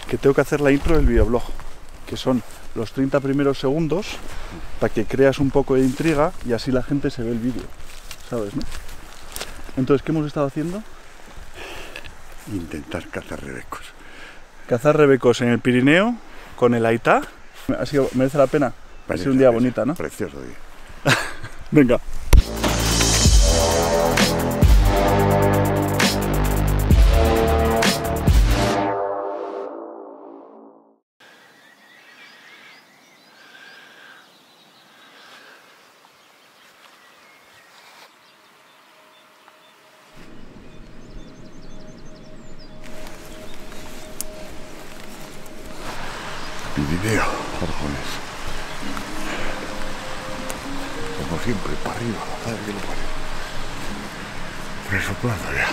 que tengo que hacer la intro del videoblog, que son los 30 primeros segundos para que creas un poco de intriga y así la gente se ve el vídeo, ¿sabes, no? Entonces, ¿qué hemos estado haciendo? Intentar cazar rebecos. Cazar rebecos en el Pirineo con el Aitá. ¿Merece la pena? Ha sido un día bonito, ¿no? Precioso día. Venga. Pirineo, Aragonés. Como siempre, para arriba, madre que lo parió. Resoplando ya.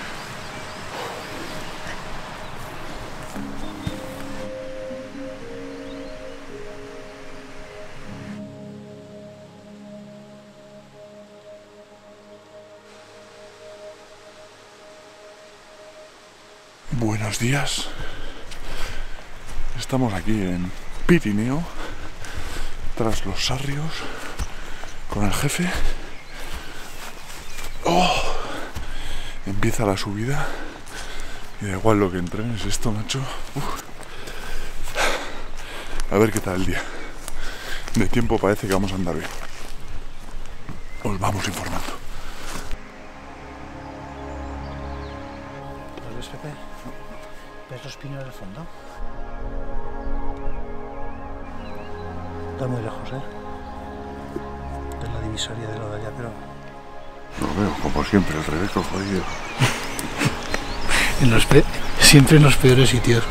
Buenos días. Estamos aquí en Pirineo, tras los Sarrios, con el jefe. ¡Oh! Empieza la subida y da igual lo que entrenes esto, macho. A ver qué tal el día. De tiempo parece que vamos a andar bien. Os vamos informando. ¿Lo ves, Pepe? ¿Ves los pinos del fondo? Está muy lejos, ¿eh? Es la divisoria de lo de allá, pero... Lo veo, como siempre, el rebeco jodido. Siempre en los peores sitios.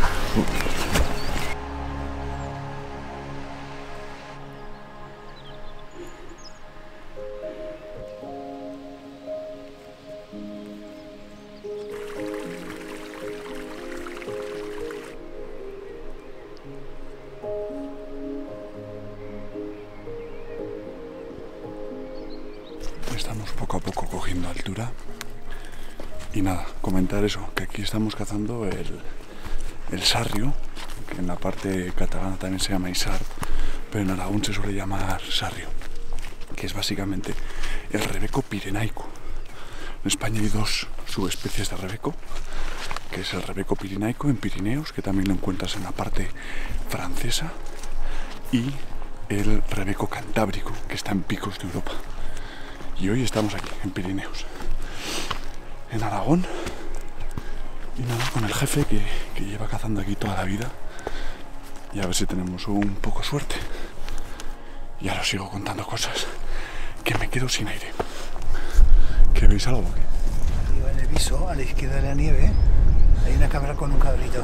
Estamos poco a poco cogiendo altura y nada, comentar eso, que aquí estamos cazando el sarrio, que en la parte catalana también se llama isard, pero en Aragón se suele llamar sarrio, que es básicamente el rebeco pirenaico. En España hay dos subespecies de rebeco, que es el rebeco pirenaico en Pirineos, que también lo encuentras en la parte francesa, y el rebeco cantábrico, que está en picos de Europa. Y hoy estamos aquí, en Pirineos, en Aragón, y nada, con el jefe que lleva cazando aquí toda la vida, y a ver si tenemos un poco suerte. Y ahora os sigo contando cosas, que me quedo sin aire. ¿Que veis algo o qué? Arriba en el viso, a la izquierda de la nieve, hay una cámara con un cabrito.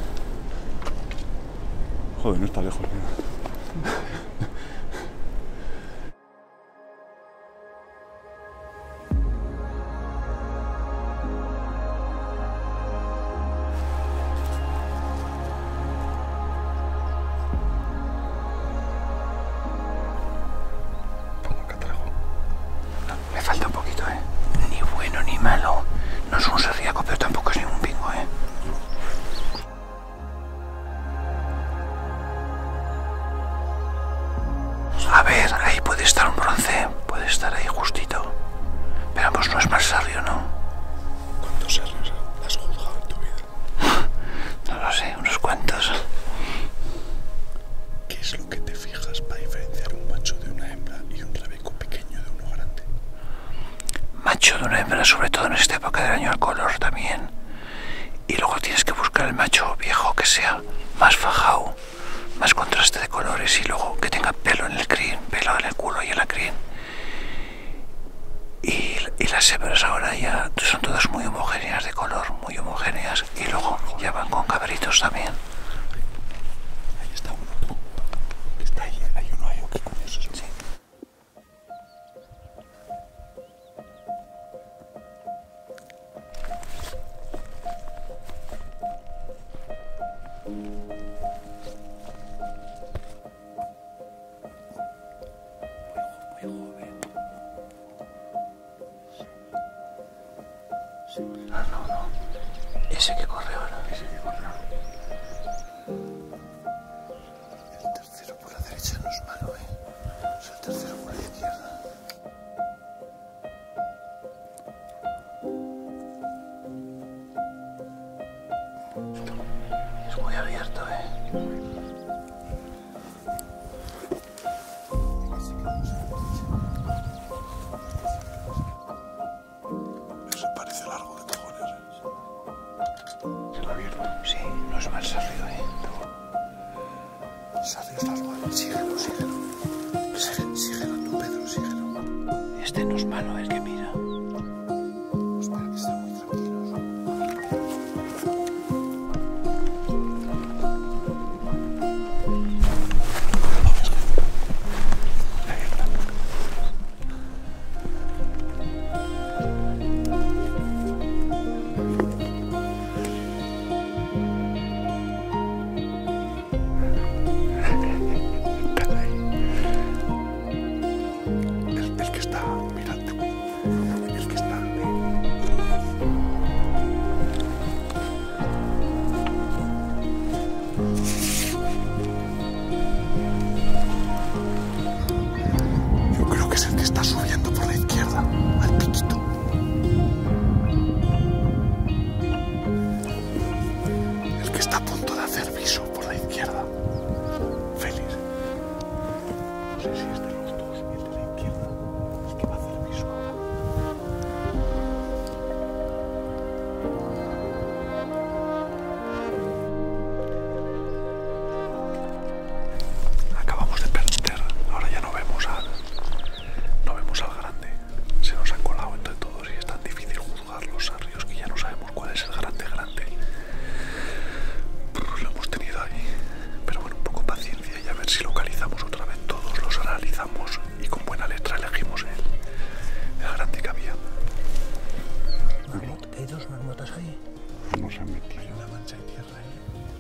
Joder, no está lejos, mira. Me falta un poquito, ¿eh? Ni bueno ni malo. No es un serriaco, pero tampoco es ningún pingo, ¿eh? A ver, ahí puede estar un bronce. Puede estar ahí justito. Pero pues no es más sarrio, ¿no? ¿Cuántos sarrios has juzgado en tu vida? No lo sé, unos cuantos. ¿Qué es lo que te fijas para diferenciar un macho de una hembra y un rebeco pequeño de uno grande? Macho de una hembra, sobre todo en esta época del año, el color también. Y luego tienes que buscar el macho viejo que sea más fajado, más contraste de colores y luego que tenga pelo en el crin, pelo en el culo y en la crin. Y las hembras ahora ya son todas muy homogéneas de color, muy homogéneas. Y luego ya van con cabritos también. Ahí está uno. Está ahí, hay uno ahí, qué curioso. Sí. Muy joven. Ah, no. Ese que corre ahora. Ese que corre ahora. Es muy abierto, Eso parece largo de cojones. ¿Se lo abierto? Sí, no es mal sarrio, Sarrio es largo. Síguelo, síguelo. Síguelo tú, Pedro, síguelo. Este no es malo, el que mira. Espera, que están muy tranquilos. El que está mirando. El que está. Yo creo que es el que está subiendo por la izquierda, al piquito. El que está a punto de hacer viso por la izquierda. Félix. No sé si es de los dos, el de la izquierda, el que va a hacer viso ahora. Acabamos de perder, ahora ya no vemos al grande. Se nos han colado entre todos y es tan difícil juzgar los sarrios que ya no sabemos cuál es el grande. Lo hemos tenido ahí, pero bueno, un poco paciencia y a ver si localizamos otra vez todos, los analizamos y con buena letra elegimos el grande que había. ¿Hay dos marmotas ahí? No se han metido. Hay una mancha de tierra ahí.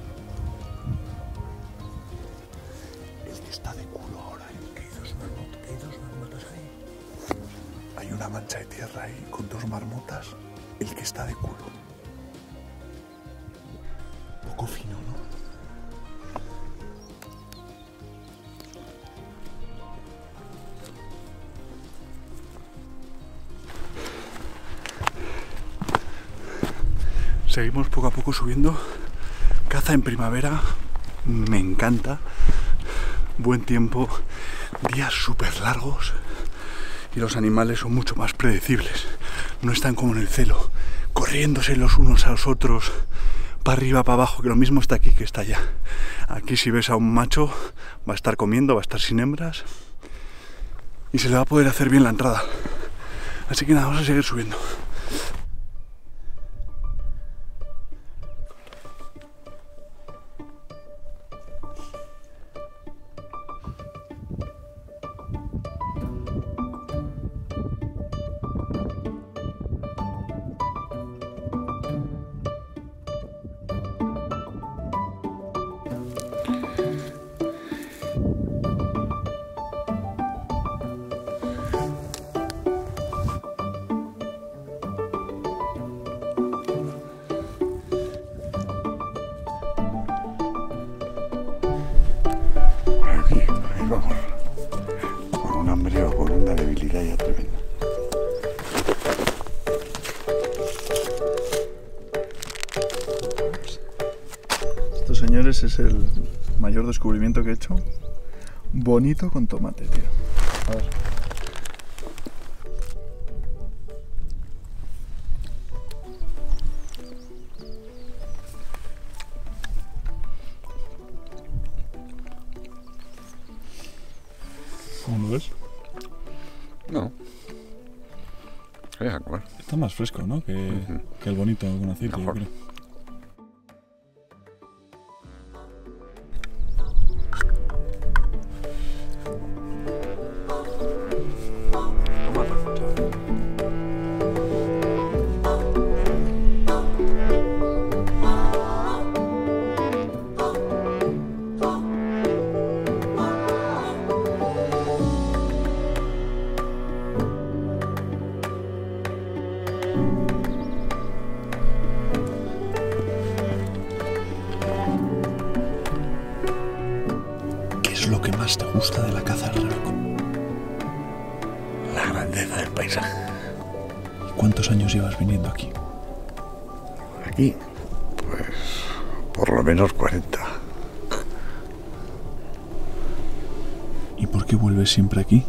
El que está de culo ahora. ¿Hay dos marmotas ahí? Hay una mancha de tierra ahí con dos marmotas. El que está de culo. Poco fino, ¿no? Seguimos poco a poco subiendo. Caza en primavera. Me encanta. Buen tiempo. Días súper largos. Y los animales son mucho más predecibles. No están como en el celo, corriéndose los unos a los otros, para arriba, para abajo, que lo mismo está aquí que está allá. Aquí si ves a un macho, va a estar comiendo, va a estar sin hembras. Y se le va a poder hacer bien la entrada. Así que nada, vamos a seguir subiendo. Ahí vamos. Con un hambre o con una debilidad ya tremenda. Estos señores es el mayor descubrimiento que he hecho. Bonito con tomate, tío. A ver. ¿Cómo lo ves? No. A comer. Está más fresco, ¿no? Que el bonito con aceite, Mejor. yo creo. ¿Qué es lo que más te gusta de la caza al rebeco? La grandeza del paisaje. ¿Cuántos años llevas viniendo aquí? Aquí, pues por lo menos 40. ¿Y por qué vuelves siempre aquí?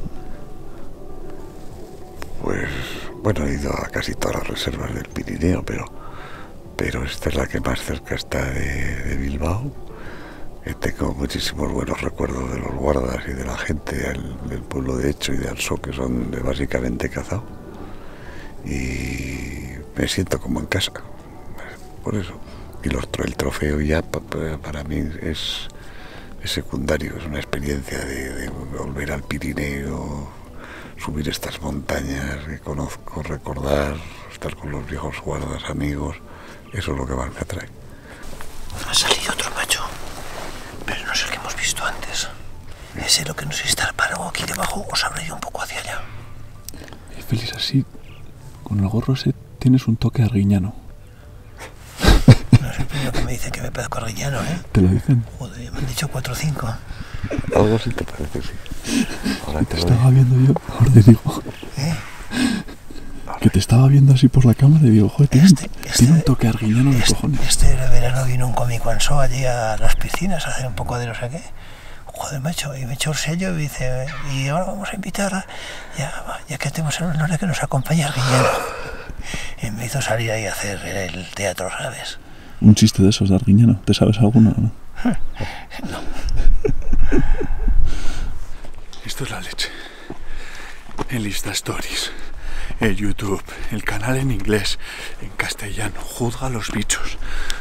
Pues bueno, he ido a casi todas las reservas del Pirineo, pero esta es la que más cerca está de Bilbao. Tengo muchísimos buenos recuerdos de los guardas y de la gente del pueblo de Echo y de Ansó, que son de básicamente Cazao. Y me siento como en casa, por eso. Y el trofeo ya para mí es secundario, es una experiencia de volver al Pirineo, subir estas montañas que conozco, recordar, estar con los viejos guardas, amigos. Eso es lo que más me atrae. Ha salido otro macho, pero no es el que hemos visto antes. Ese lo que no sé si está el páramo aquí debajo o se habrá ido un poco hacia allá. Y Félix, así, con el gorro ese tienes un toque arguiñano. No es el primero que me dicen que me parezco arguiñano, ¿eh? ¿Te lo dicen? Joder, me han dicho 4 o 5. Algo sí te parece, sí. Ahora Te estaba viendo yo, ahora te digo. Que te estaba viendo así por la cámara y digo, joder, tiene un toque arguiñano de cojones. Este verano vino un cómico Ansó allí a las piscinas a hacer un poco de no sé qué. Joder, macho, y me echó el sello y dice, y ahora vamos a invitar, ya que tenemos el honor de que nos acompañe Arguiñano. Y me hizo salir ahí a hacer el teatro, ¿sabes? Un chiste de esos de arguiñano, ¿te sabes alguno o no? No. Esto es la leche. En Insta Stories, en YouTube, el canal en inglés, en castellano, juzga a los bichos.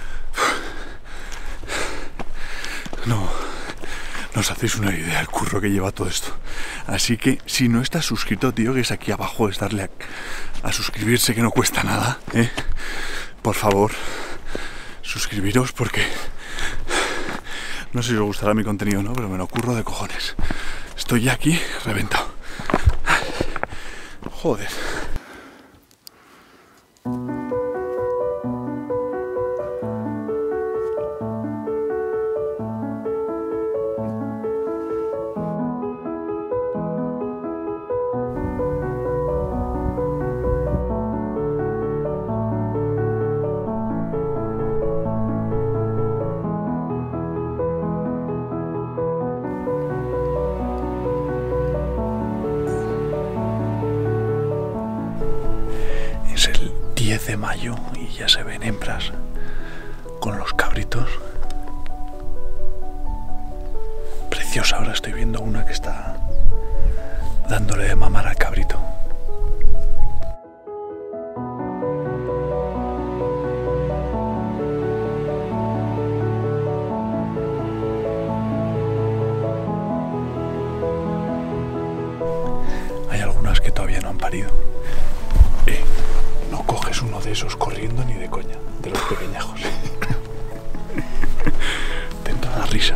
No os hacéis una idea del curro que lleva todo esto. Así que si no estás suscrito, tío, que es aquí abajo, es darle a suscribirse, que no cuesta nada, ¿eh? Por favor, suscribiros porque no sé si os gustará mi contenido o no, pero me lo curro de cojones. Estoy ya aquí reventado. Joder. Es el 10 de mayo y ya se ven hembras con los cabritos. Preciosa, ahora estoy viendo una que está dándole de mamar al cabrito. Hay algunas que todavía no han parido. No coges uno de esos corriendo ni de coña, de los pequeñajos. Te entra la risa.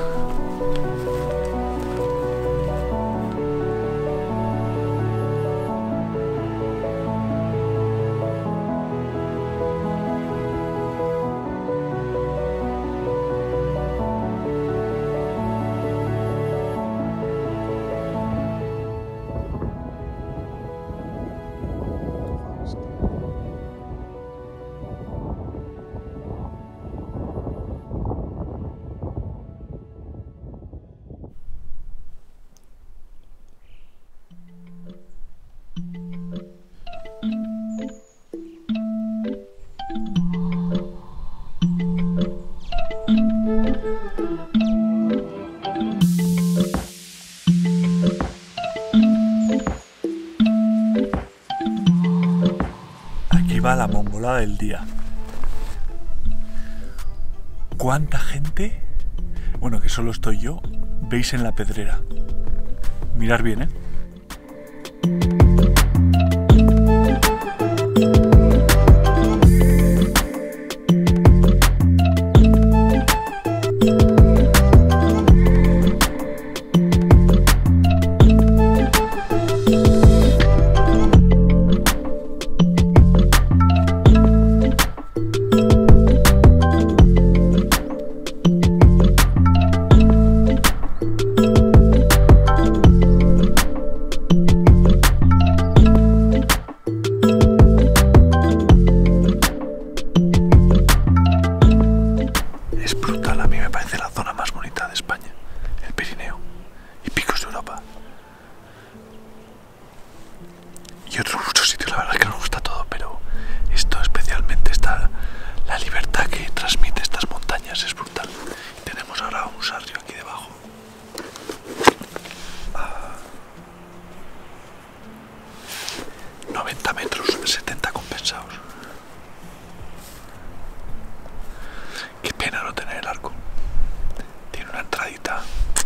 Va la mongolada del día. ¿Cuánta gente, bueno, que solo estoy yo, veis en la pedrera? Mirar bien, ¿eh? brutal, a mí me parece la zona más bonita de España, el Pirineo y Picos de Europa. Y otros muchos sitios, la verdad es que nos gusta todo, pero esto especialmente está, la libertad que transmite estas montañas es brutal. Y tenemos ahora un sarrio aquí debajo. 90 metros, 70 compensados. Qué pena no tener el arco. Tiene una entradita.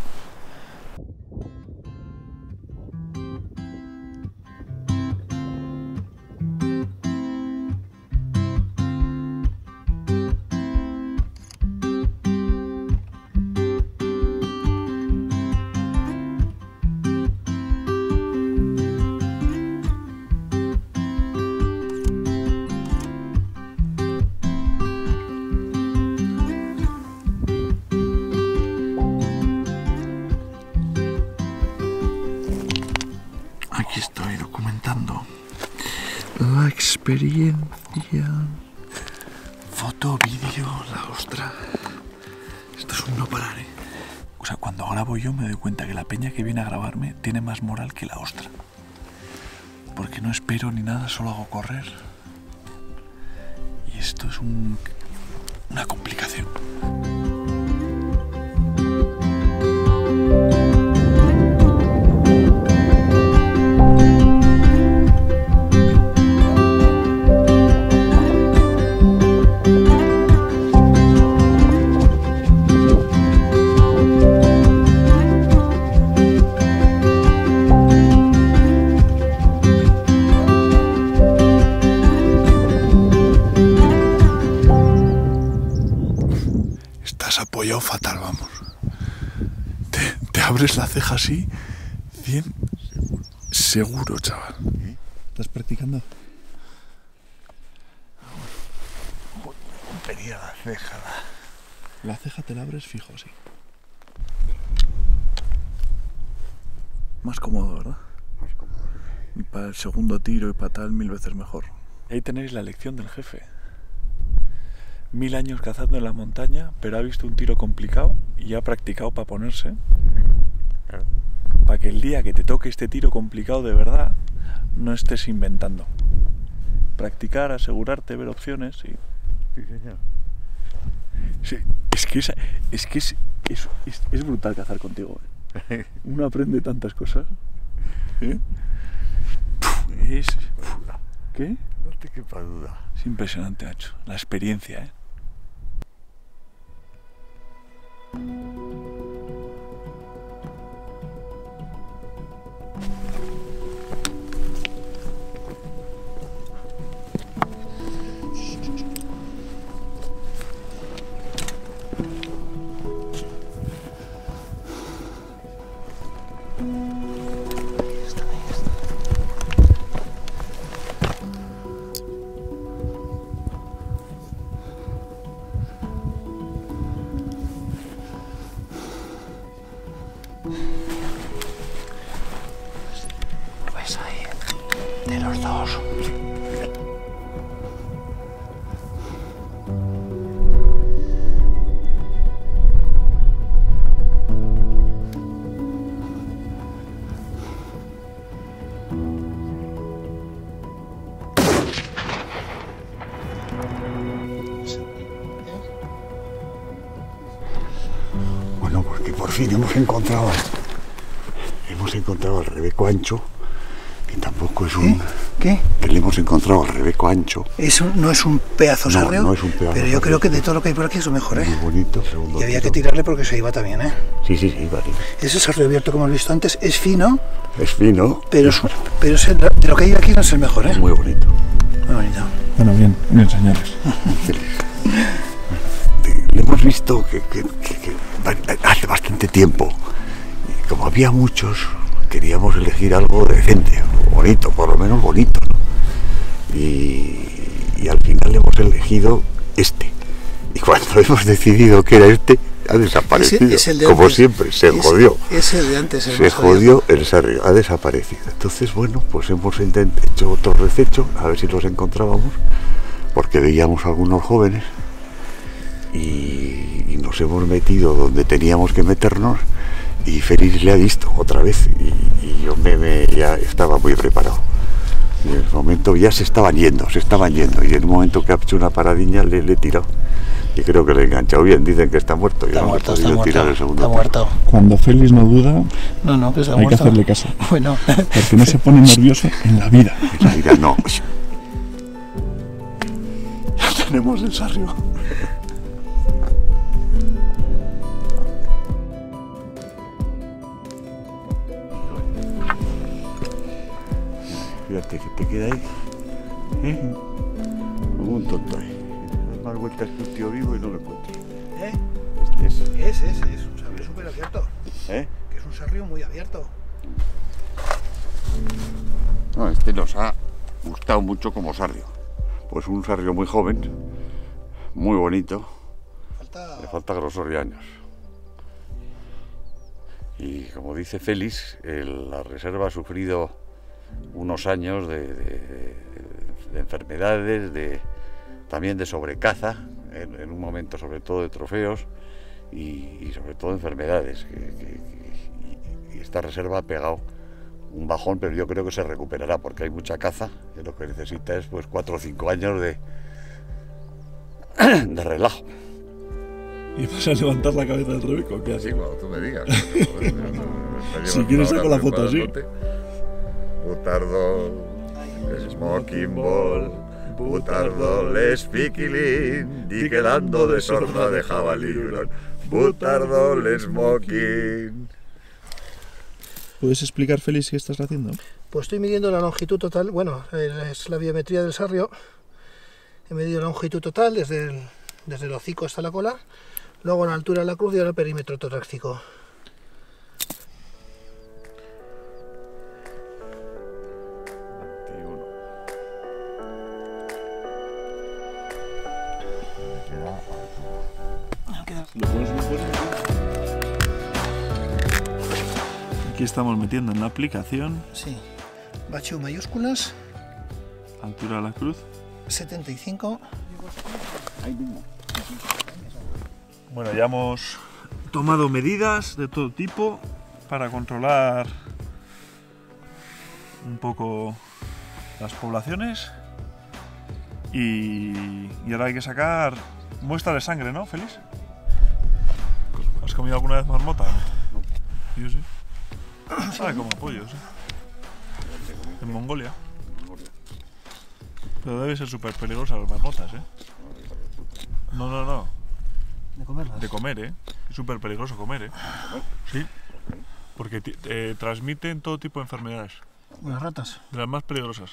Aquí estoy documentando la experiencia. Foto, vídeo, la ostra. Esto es un no parar, ¿eh? O sea, cuando grabo yo me doy cuenta que la peña que viene a grabarme tiene más moral que la ostra. Porque no espero ni nada, solo hago correr. Y esto es una complicación. Apoyado fatal, vamos. Te abres la ceja así, 100 seguro, chaval. ¿Estás practicando? Venía la ceja. La ceja te la abres fijo, sí. Más cómodo, ¿verdad? Más cómodo. Y para el segundo tiro y para tal, 1000 veces mejor. Ahí tenéis la lección del jefe. 1000 años cazando en la montaña, pero ha visto un tiro complicado y ha practicado para ponerse. Claro. Para que el día que te toque este tiro complicado de verdad, no estés inventando. Practicar, asegurarte, ver opciones y... Sí, señor. Sí, es brutal cazar contigo. Uno aprende tantas cosas. ¿Eh? ¿Qué? No te quepa duda. Es impresionante, macho. La experiencia, ¿eh? ¿Lo ves ahí? De los dos. Bueno, porque por fin hemos encontrado al rebeco ancho, que tampoco es un... ¿Qué? Que le hemos encontrado al rebeco ancho. No es un pedazo sarrio, no es un pedazo pero yo sarrio. creo que de todo lo que hay por aquí es lo mejor, ¿eh? Muy bonito. Segundo Y había que tiro. tirarle porque se iba también, ¿eh? Sí, vale. Ese sarrio abierto, como hemos visto antes, es fino, Es fino. pero de lo que hay aquí no es el mejor, ¿eh? Muy bonito. Muy bonito. Bueno, bien, señores. Le hemos visto que hace bastante tiempo. Y como había muchos, queríamos elegir algo decente, bonito, por lo menos bonito, ¿no? Y al final hemos elegido este. Y cuando hemos decidido que era este, ha desaparecido. Es el de como antes. siempre, se jodió. Es el de antes, el Se más jodió el sarrio, ha desaparecido. Entonces, bueno, pues hemos hecho otro rececho, a ver si los encontrábamos, porque veíamos algunos jóvenes y nos hemos metido donde teníamos que meternos y Félix le ha visto otra vez y yo ya estaba muy preparado. Y en el momento ya se estaban yendo y en un momento que ha hecho una paradiña le he tirado y creo que le he enganchado bien. Dicen que está muerto. Está muerto, está muerto. Tirar el segundo Está muerto. Cuando Félix no duda, No, que está hay muerto. que hacerle caso. Bueno. Porque no se pone nervioso en la vida. En la vida no. Ya tenemos el sarrio. Fíjate que te queda ahí, como un tonto ahí. Das más vueltas que un tío vivo y no lo encuentras. Es un sarrio súper abierto. ¿Eh? Que es un sarrio muy abierto. No, este nos ha gustado mucho como sarrio. Pues un sarrio muy joven, muy bonito. Le falta grosor y años. Y como dice Félix, la reserva ha sufrido unos años de enfermedades, también de sobrecaza, en un momento sobre todo de trofeos y sobre todo de enfermedades. Y esta reserva ha pegado un bajón, pero yo creo que se recuperará porque hay mucha caza y lo que necesita es pues 4 o 5 años de relajo. ¿Y vas a levantar la cabeza del Rebeco? ¿Qué haces? Así cuando tú me digas. Si quieres saco la foto así. Butardol, Smoking Ball, Butardol, Spikilin, di que dando de sorda de jabalí. Butardol, Smoking. ¿Puedes explicar, Félix, qué estás haciendo? Pues estoy midiendo la longitud total. Bueno, es la biometría del sarrio. He medido la longitud total desde el hocico hasta la cola. Luego la altura de la cruz y ahora el perímetro torácico. Aquí estamos metiendo en la aplicación. Sí. Bacho mayúsculas. Altura de la cruz. 75. Bueno, ya hemos tomado medidas de todo tipo para controlar un poco las poblaciones y ahora hay que sacar muestra de sangre, ¿no, Félix? ¿Has comido alguna vez marmota? No. Yo sí. Sabe como pollos, ¿eh? En Mongolia. Pero debe ser súper peligrosa las marmotas, ¿eh? No. De comerlas. De comer, ¿eh? Es súper peligroso comer, ¿eh? Sí. Porque transmiten todo tipo de enfermedades. Las ratas. De las más peligrosas.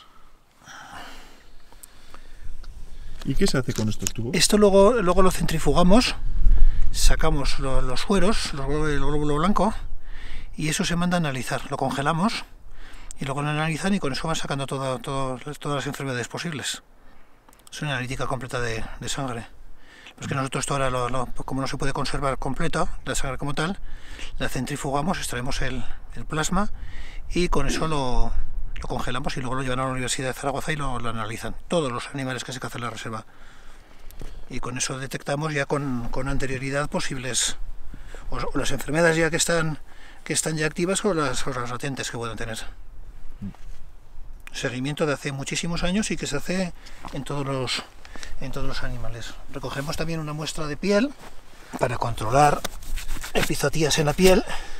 ¿Y qué se hace con estos tubos? Esto luego lo centrifugamos, sacamos los sueros, el glóbulo blanco, y eso se manda a analizar. Lo congelamos y luego lo analizan y con eso van sacando todas las enfermedades posibles. Es una analítica completa de sangre. Pues que nosotros esto ahora, como no se puede conservar completo, la sangre como tal, la centrifugamos, extraemos el plasma y con eso lo congelamos y luego lo llevan a la Universidad de Zaragoza y lo analizan. Todos los animales que se cazan en la reserva. Y con eso detectamos ya con anterioridad posibles o las enfermedades ya que están ya activas o las latentes que puedan tener. Seguimiento de hace muchísimos años y que se hace en todos los animales. Recogemos también una muestra de piel para controlar epizotías en la piel.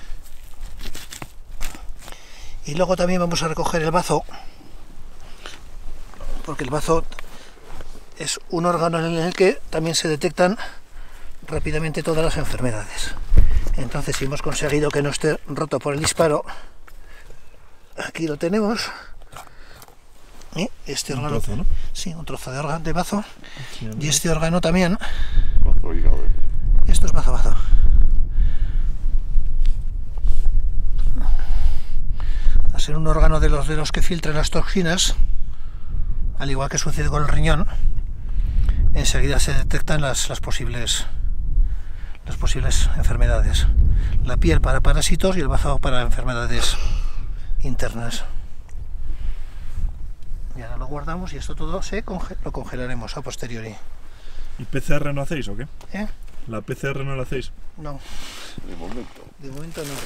Y luego también vamos a recoger el bazo, porque el bazo es un órgano en el que también se detectan rápidamente todas las enfermedades. Entonces, si hemos conseguido que no esté roto por el disparo, aquí lo tenemos. ¿Y este órgano? Trozo, ¿no? Sí, un trozo de bazo. Y este órgano también. Esto es bazo. A ser un órgano de los que filtran las toxinas, al igual que sucede con el riñón, enseguida se detectan las posibles enfermedades. La piel para parásitos y el bazo para enfermedades internas. Y ahora lo guardamos y esto todo lo congelaremos a posteriori. ¿Y PCR no hacéis o qué? ¿Eh? ¿La PCR no la hacéis? No, De momento. de momento no.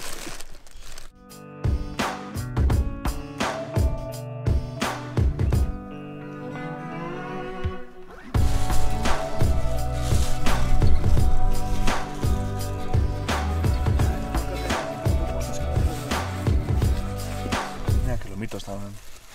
Mira que lomito estaban.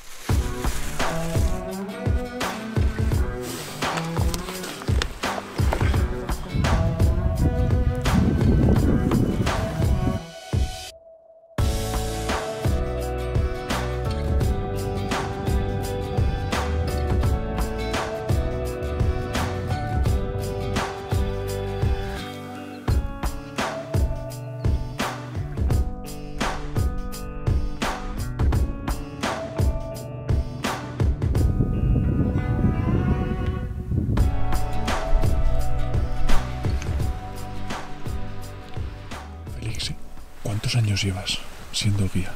Félix, ¿cuántos años llevas siendo guía?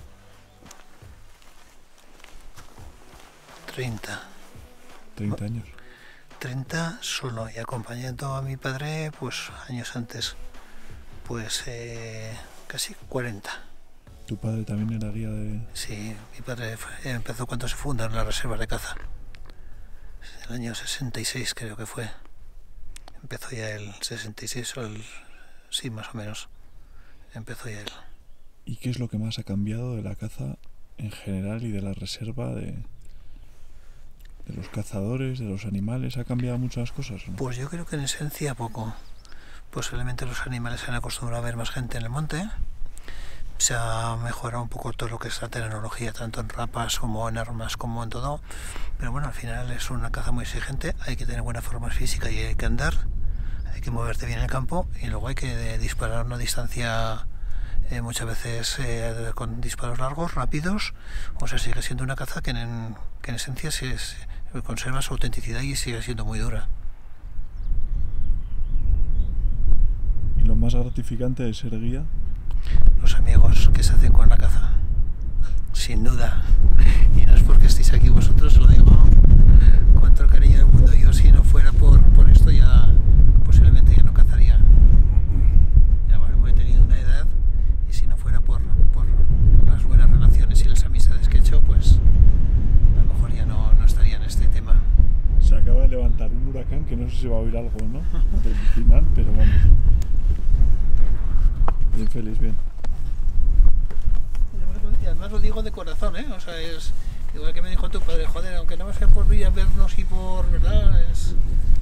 30. 30 años. 30 solo y acompañando a mi padre pues años antes, pues casi 40. ¿Tu padre también era guía de...? Sí, mi padre empezó cuando se fundaron las reservas de caza. El año 66 creo que fue. Empezó ya el 66 o el... sí, más o menos. Empezó ya él. ¿Y qué es lo que más ha cambiado de la caza en general y de la reserva de los cazadores, de los animales? ¿Ha cambiado muchas cosas, no? Pues yo creo que en esencia poco. Posiblemente los animales se han acostumbrado a ver más gente en el monte. Se ha mejorado un poco todo lo que es la tecnología, tanto en rapas como en armas, como en todo. Pero bueno, al final es una caza muy exigente. Hay que tener buena forma física y hay que andar. Hay que moverte bien en el campo y luego hay que disparar a una distancia muchas veces con disparos largos, rápidos. O sea, sigue siendo una caza que en esencia conserva su autenticidad y sigue siendo muy dura. ¿Y lo más gratificante de ser guía? Los amigos que se hacen con la caza, sin duda. Y no es porque estéis aquí vosotros, lo digo con todo el cariño del mundo. Yo si no fuera por esto ya posiblemente ya no cazaría. Ya he tenido una edad y si no fuera por las buenas relaciones y las amistades que he hecho, pues a lo mejor ya no estaría en este tema. Se acaba de levantar un huracán que no sé si va a oír algo, ¿no? Del final, pero vamos. Bien, Félix, bien. Y además lo digo de corazón, ¿eh? O sea, es igual que me dijo tu padre, joder, aunque no sea por ir a vernos y por, ¿verdad? Es...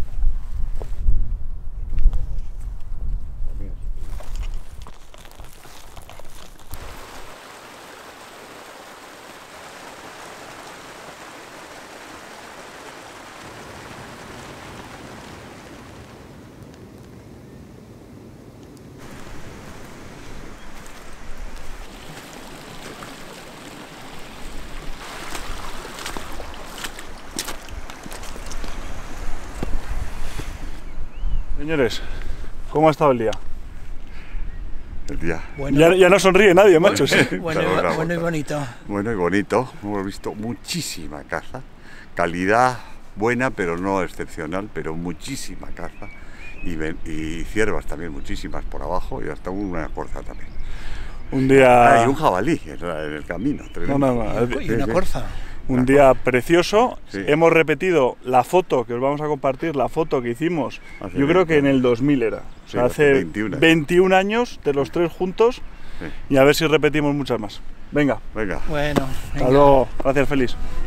Señores, ¿cómo ha estado el día? El día. Bueno, Ya no sonríe nadie, macho. Sí. bueno y bonito. Bueno y bonito. Hemos visto muchísima caza. Calidad buena, pero no excepcional, pero muchísima caza. Y ciervas también muchísimas por abajo y hasta una corza también. Un día... Y un jabalí en el camino. No. Y una corza. Un día precioso. Sí. Hemos repetido la foto que os vamos a compartir, la foto que hicimos, Hace yo creo 20 que en el 2000 era. O sea, Sí, hace 21 años. 21 años de los tres juntos Sí. y a ver si repetimos muchas más. Venga, Venga. Bueno, hasta venga. luego. Gracias, Félix.